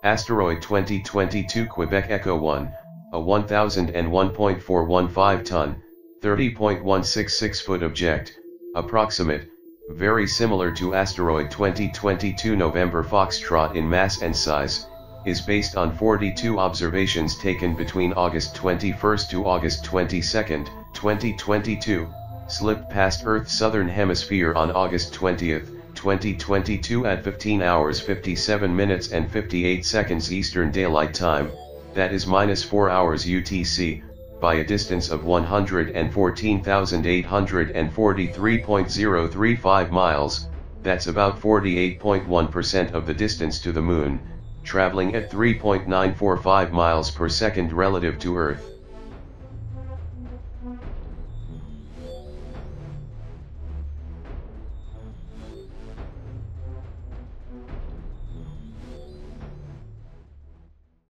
Asteroid 2022 Quebec Echo 1, a 1001.415 ton, 30.166 foot object, approximate, very similar to Asteroid 2022 November Foxtrot in mass and size, is based on 42 observations taken between August 21 to August 22, 2022, slipped past Earth's southern hemisphere on August 20, 2022 at 15 hours 57 minutes and 58 seconds Eastern Daylight Time, that is -4 hours UTC, by a distance of 114,843.035 miles, that's about 48.1% of the distance to the Moon, traveling at 3.945 miles per second relative to Earth.